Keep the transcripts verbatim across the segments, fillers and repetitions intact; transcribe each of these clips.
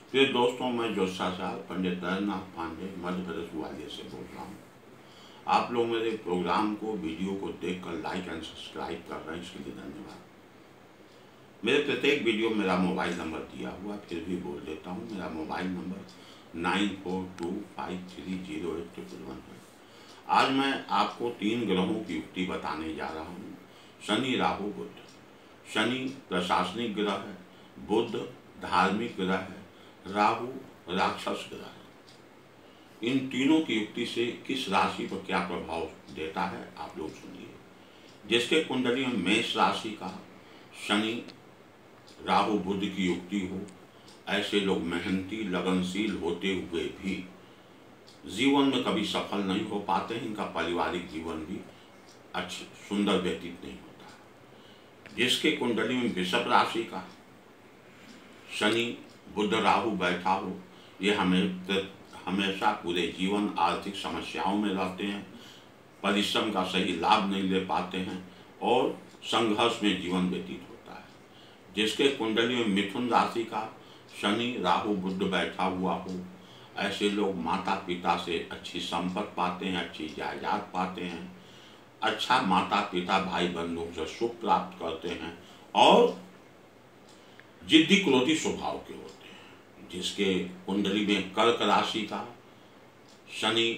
प्रिय दोस्तों, मैं ज्योतिषाचार्य पंडित नरेंद्रनाथ पांडे मध्य प्रदेश ग्वालियर से बोल रहा हूँ। आप लोग मेरे प्रोग्राम को, वीडियो को देखकर लाइक एंड सब्सक्राइब कर रहे हैं, इसके लिए धन्यवाद। मेरे प्रत्येक वीडियो में मेरा मोबाइल नंबर दिया हुआ, फिर भी बोल देता हूँ। मेरा mobile number nine four two five three zero eight triple one है। आज मैं आपको तीन ग्रहों की युक्ति बताने जा रहा हूँ। शनि, राहु, बुध। शनि प्रशासनिक ग्रह है, बुध धार्मिक ग्रह है, राहु राक्षस ग्रह है। इन तीनों की युक्ति से किस राशि पर क्या प्रभाव देता है आप लोग सुनिए। जिसके कुंडली में मेष राशि का शनि राहु बुध की युक्ति हो, ऐसे लोग मेहनती लगनशील होते हुए भी जीवन में कभी सफल नहीं हो पाते हैं। इनका पारिवारिक जीवन भी अच्छा सुंदर व्यतीत नहीं होता। जिसके कुंडली में वृषभ राशि का शनि बुध राहु बैठा हो, ये हमें हमेशा पूरे जीवन आर्थिक समस्याओं में रहते हैं, परिश्रम का सही लाभ नहीं ले पाते हैं और संघर्ष में जीवन व्यतीत होता है। जिसके कुंडली में मिथुन राशि का शनि राहु बुध बैठा हुआ हो, ऐसे लोग माता पिता से अच्छी संपत्ति पाते हैं, अच्छी जायदाद पाते हैं, अच्छा माता पिता भाई बंधुओं से सुख प्राप्त करते हैं और जिद्दी क्रोधी स्वभाव के होते हैं। जिसके कुंडली में कर्क राशि का शनि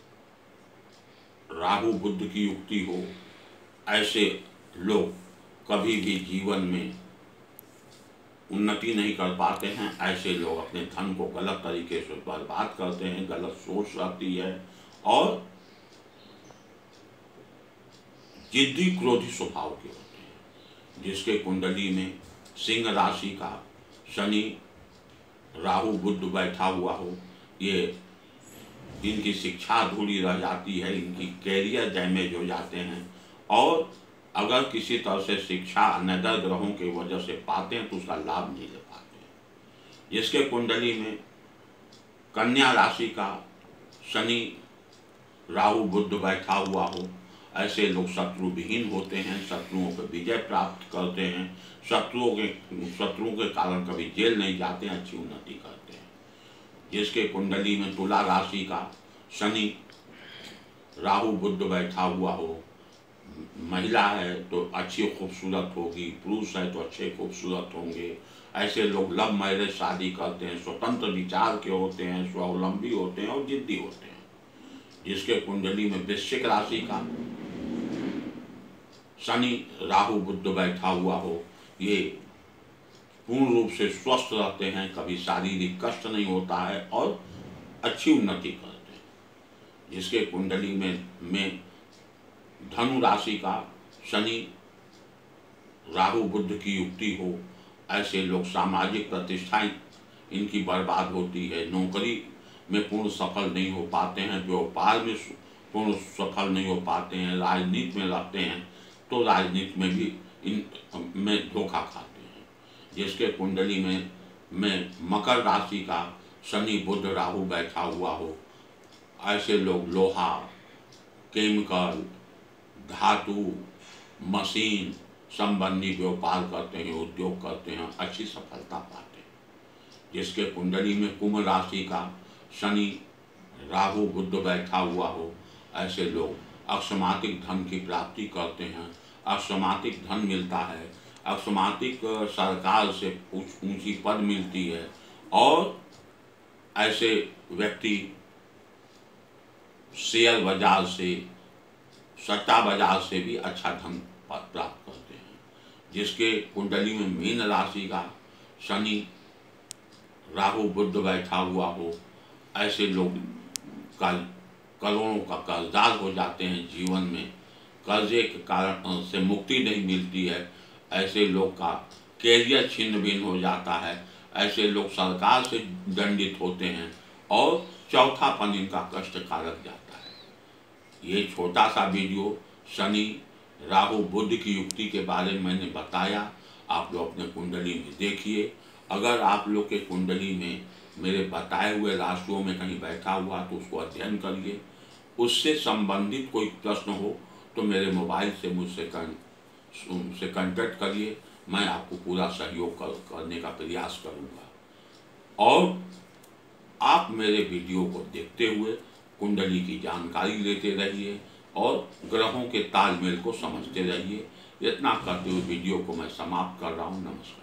राहु बुध की युक्ति हो, ऐसे लोग कभी भी जीवन में उन्नति नहीं कर पाते हैं। ऐसे लोग अपने धन को गलत तरीके से बर्बाद करते हैं, गलत सोच रहती है और जिद्दी क्रोधी स्वभाव के होते हैं। जिसके कुंडली में सिंह राशि का शनि राहु बुध बैठा हुआ हो, ये इनकी शिक्षा अधूरी रह जाती है, इनकी कैरियर डैमेज हो जाते हैं और अगर किसी तरह से शिक्षा अनदर ग्रहों के वजह से पाते हैं तो उसका लाभ नहीं ले पाते हैं। जिसके कुंडली में कन्या राशि का शनि राहु बुध बैठा हुआ हो, ऐसे लोग शत्रु विहीन होते हैं, शत्रुओं पर विजय प्राप्त करते हैं, शत्रुओं के शत्रुओं के कारण कभी जेल नहीं जाते हैं, अच्छी उन्नति करते हैं। जिसके कुंडली में तुला राशि का शनि राहु बुध बैठा हुआ हो, महिला है तो अच्छी खूबसूरत होगी, पुरुष है तो अच्छे खूबसूरत होंगे, ऐसे लोग लव मैरिज शादी करते हैं, स्वतंत्र विचार के होते हैं, स्वावलंबी होते हैं और जिद्दी होते हैं। जिसके कुंडली में वृश्चिक राशि का शनि राहु बुध बैठा हुआ हो, ये पूर्ण रूप से स्वस्थ रहते हैं, कभी शारीरिक कष्ट नहीं होता है और अच्छी उन्नति करते हैं। जिसके कुंडली में में धनु राशि का शनि राहु बुध की युक्ति हो, ऐसे लोग सामाजिक प्रतिष्ठाएं इनकी बर्बाद होती है, नौकरी में पूर्ण सफल नहीं हो पाते हैं, व्यापार में पूर्ण सफल नहीं हो पाते हैं, राजनीति में रहते हैं तो राजनीति में भी इन में धोखा खाते हैं। जिसके कुंडली में में मकर राशि का शनि बुध राहु बैठा हुआ हो, ऐसे लोग लोहा, केमिकल, धातु, मशीन संबंधी व्यापार करते हैं, उद्योग करते हैं, अच्छी सफलता पाते हैं। जिसके कुंडली में कुंभ राशि का शनि राहु बुध बैठा हुआ हो, ऐसे लोग अकस्मातिक धन की प्राप्ति करते हैं, अकस्मातिक धन मिलता है, अकस्मातिक सरकार से ऊंची पद मिलती है और ऐसे व्यक्ति शेयर बाजार से, सट्टा बाजार से भी अच्छा धन प्राप्त करते हैं। जिसके कुंडली में मीन राशि का शनि राहु बुध बैठा हुआ हो, ऐसे लोग कल करोड़ों का कर्जदार हो जाते हैं, जीवन में कर्जे के कारण से मुक्ति नहीं मिलती है, ऐसे लोग का कैरियर छिन्न भिन्न हो जाता है, ऐसे लोग सरकार से दंडित होते हैं और चौथापन इनका कष्टकारक जाता है। ये छोटा सा वीडियो शनि राहु बुध की युक्ति के बारे में मैंने बताया, आप लोग अपने कुंडली में देखिए। अगर आप लोग के कुंडली में मेरे बताए हुए राशियों में कहीं बैठा हुआ तो उसको अध्ययन करिए। उससे संबंधित कोई प्रश्न हो तो मेरे मोबाइल से मुझसे से कांटेक्ट करिए, मैं आपको पूरा सहयोग कर, करने का प्रयास करूंगा। और आप मेरे वीडियो को देखते हुए कुंडली की जानकारी लेते रहिए और ग्रहों के तालमेल को समझते रहिए। इतना करते हुए वीडियो को मैं समाप्त कर रहा हूँ। नमस्कार।